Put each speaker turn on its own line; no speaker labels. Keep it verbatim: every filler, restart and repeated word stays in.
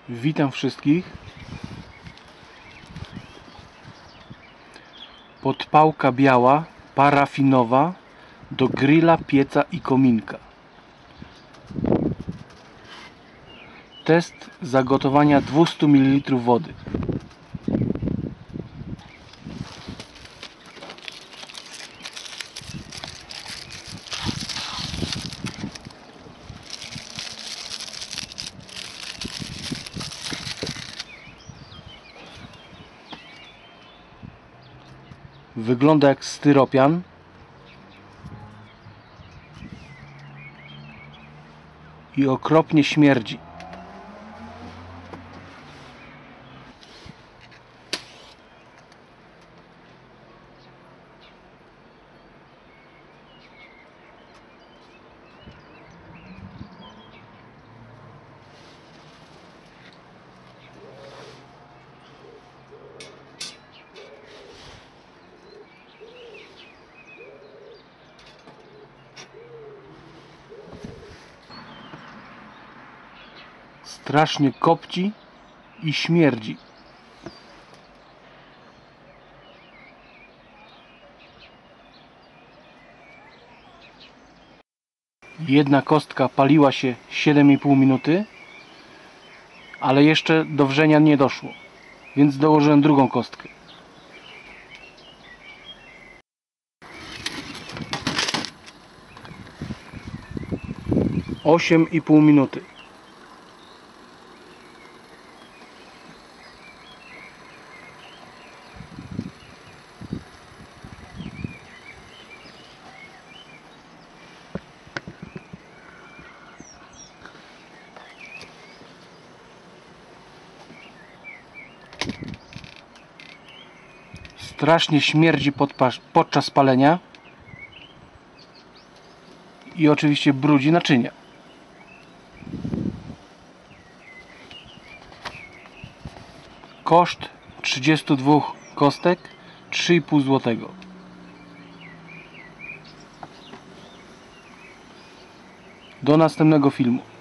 Witam wszystkich. Podpałka biała, parafinowa do grilla, pieca i kominka. Test zagotowania dwieście mililitrów wody. Wygląda jak styropian. I okropnie śmierdzi. Strasznie kopci i śmierdzi. Jedna kostka paliła się siedem i pół minuty, ale jeszcze do wrzenia nie doszło, więc dołożyłem drugą kostkę. osiem i pół minuty. Strasznie śmierdzi podczas palenia i oczywiście brudzi naczynia. Koszt trzydziestu dwóch kostek trzy i pół złotego. Do następnego filmu.